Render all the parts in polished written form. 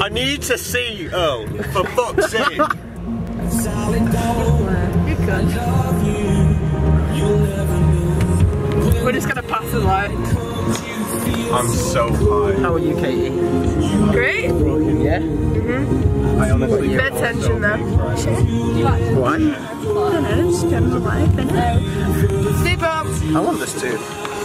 I need to see Earl, for fuck's sake. You're good. We're just gonna pass the light. I'm so high. How are you, Katie? Great. Yeah? Mm-hmm. I honestly Bit of tension though. Why? I don't know, just general life, innit? Stay up. I want this too.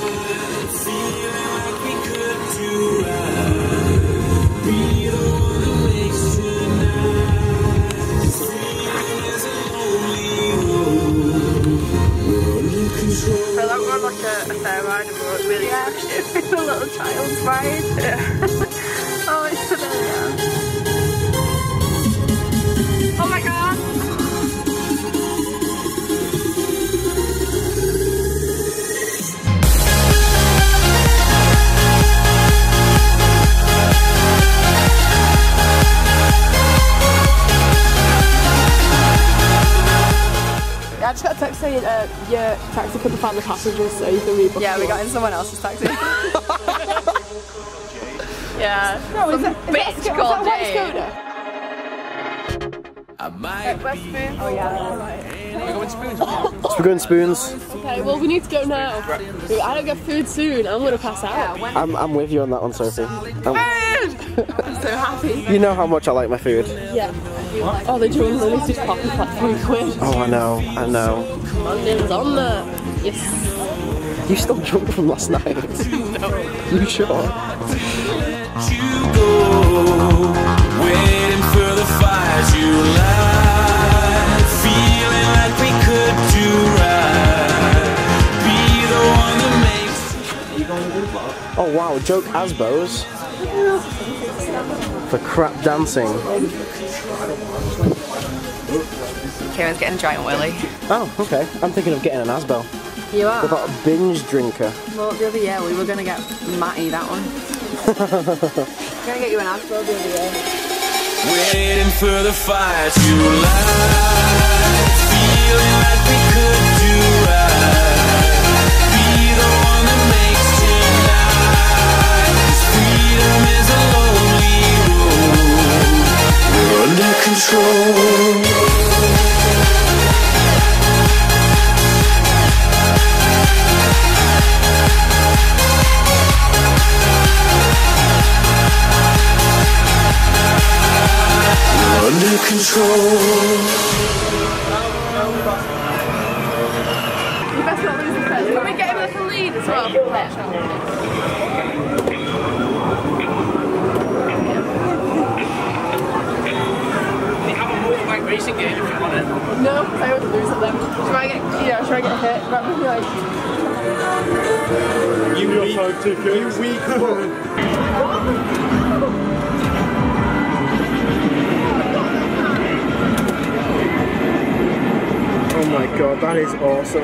I like we're on like a fair ride and we're really pushed it. A little child's ride. Yeah. Oh, it's familiar. Oh my god! I just got a text saying your taxi couldn't find the passengers, so you can rebook. Yeah, we got in someone else's taxi. Yeah. No, is that bitch white Skoda? West Spoons. Oh yeah. We're going spoons. We're going spoons. Okay, well we need to go now. I don't get food soon. I'm gonna pass out. I'm with you on that one, Sophie. I'm so happy. You know how much I like my food. Yeah. Oh, the Jones Lily's just popping for like £3. Oh, I know. I know. London's on there. Yes. You still drunk from last night? No. You sure? You go, waiting for the fires you light, feeling like we could do right, be the one that makes. Oh wow, joke Asbos for crap dancing. Kieran's getting dry and oily. Oh, okay. I'm thinking of getting an Asbo. You are? What about a binge drinker? Well, the other year we were going to get Matty that one. We're going to get you an Asbo the other year. Waiting for the fire to light, feeling like we could do right, be the one that makes tonight, 'cause freedom is a lonely road, we're under control. Under control. You best not lose the first. Can we get him like a lead as well? We have a motorbike racing game if you want it. No, I would lose at them. Should I get hit? Rather than like... You weak fuck. Oh my god, that is awesome.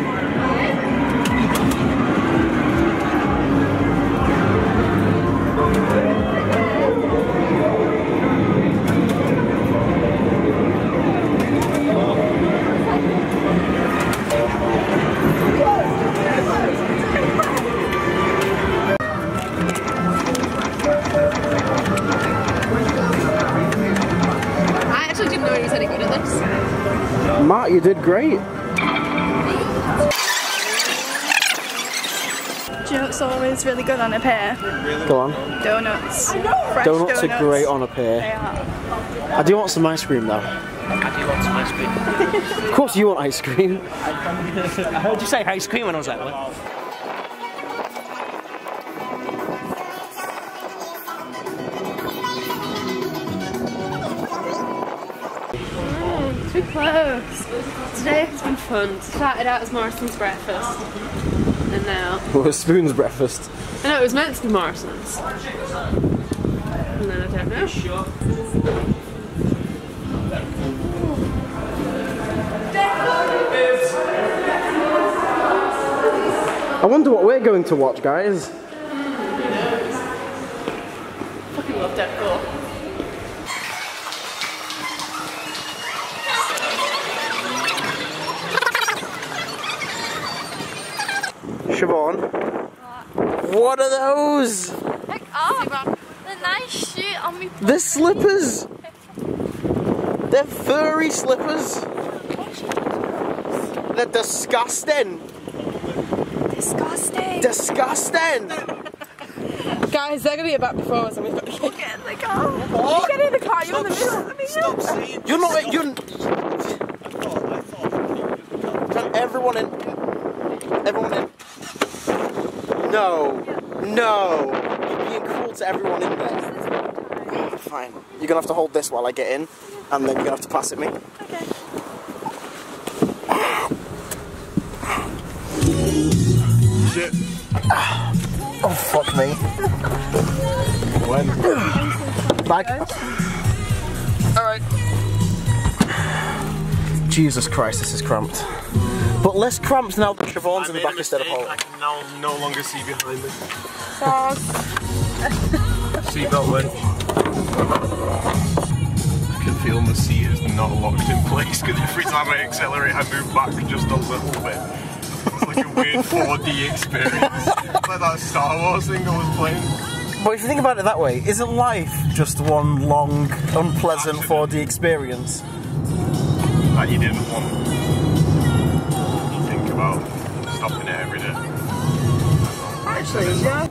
I actually didn't know he was any good at this. Matt, you did great. Do you know what's always really good on a pear? Go on. Donuts. Fresh Donuts are great on a They pear. are. I do want some ice cream though. I do want some ice cream. Of course you want ice cream. I heard you say ice cream when I was at work. Too close. Today has been fun. Started out as Morrison's breakfast, and now. Well, spoon's breakfast. I know it was meant to be Morrison's, and then I don't know. I wonder what we're going to watch, guys. Fucking love Deadpool. Siobhan, what are those? Look up! The nice shoe on me. They're slippers. They're furry slippers. They're disgusting. Disgusting. Disgusting. Guys, they're gonna get back before us and we've got to Get in the car. You get in the car, you're in the middle. Let me Stop saying You're not. You're. Can everyone in. Everyone in. No. No. You're being cruel to everyone in there. Fine. You're gonna have to hold this while I get in, and then you're gonna have to pass it me. Okay. shit. Oh, fuck me. When? Bag. Alright. Jesus Christ, this is cramped. But less cramped now that Siobhan's in the back instead of Holt. I can now no longer see behind me. Seatbelt went. I can feel my seat is not locked in place because every time I accelerate I move back just a little bit. It's like a weird 4D experience. Like that Star Wars thing I was playing. But if you think about it that way, isn't life just one long, unpleasant 4D experience? That you didn't want to think about stopping it every day. Actually, yeah.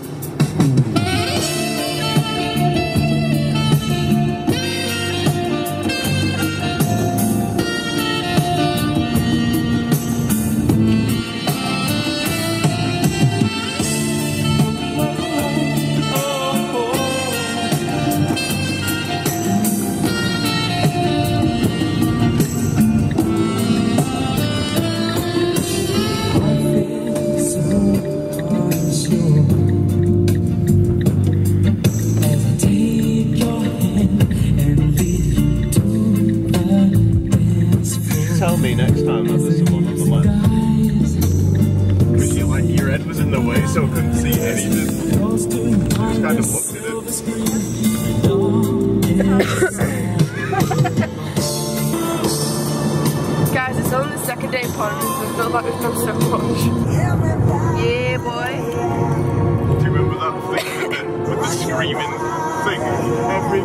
Tell me next time that there's someone on the left. Because your head was in the way so I couldn't see anything. I just kind of looked at it. Guys, it's only the second day of Pontins and I feel like we've done so much. Yeah, boy. Do you remember that thing with the screaming thing?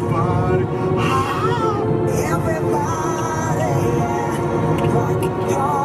Everybody.